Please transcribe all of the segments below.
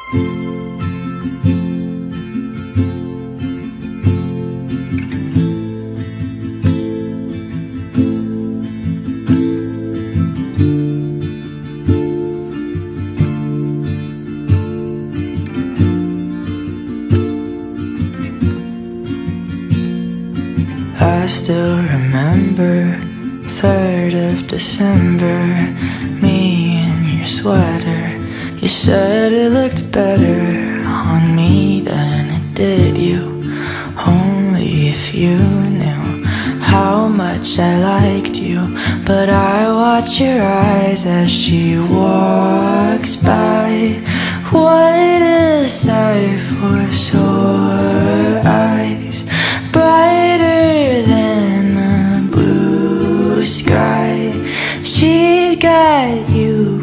I still remember 3rd of December, me in your sweater. You said it looked better on me than it did you. Only if you knew how much I liked you. But I watch your eyes as she walks by. What a sight for sore eyes, brighter than the blue sky. She's got you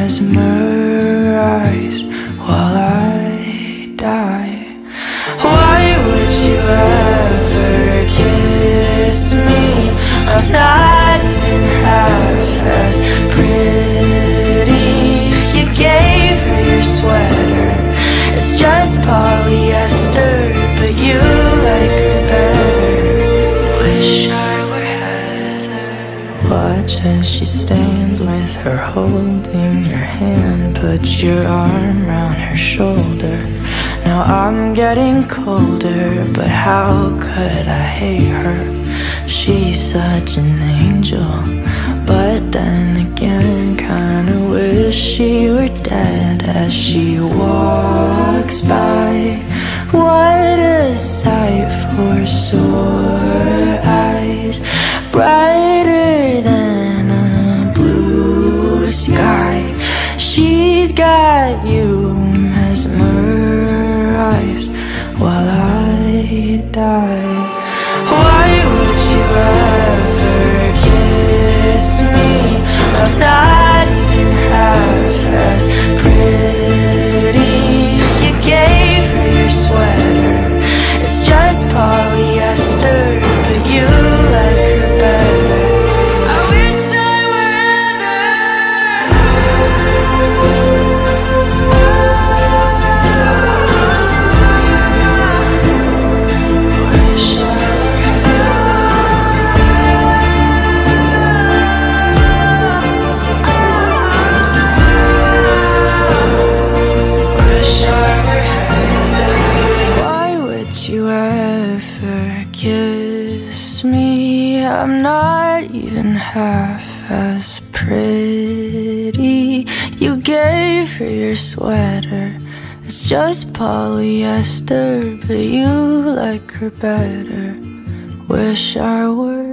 mesmerized while I die. Why would you ever kiss me? I'm not even half as pretty. You gave her your sweater, it's just polyester, but you like her better. Wish I were Heather. Watch as she stands with her holding your hand, put your arm round her shoulder. Now I'm getting colder, but how could I hate her? She's such an angel, but then again kinda wish she were dead as she walks by. What a sight for sore eyes, brighter than a blue sky. She's got you mesmerized while I die. Why would you ever kiss me? I'm not even half as pretty. You gave her your sweater, it's just polyester, but you like her better. I wish I were Wish I you ever kiss me? I'm not even half as pretty. You gave her your sweater, it's just polyester, but you like her better. Wish I were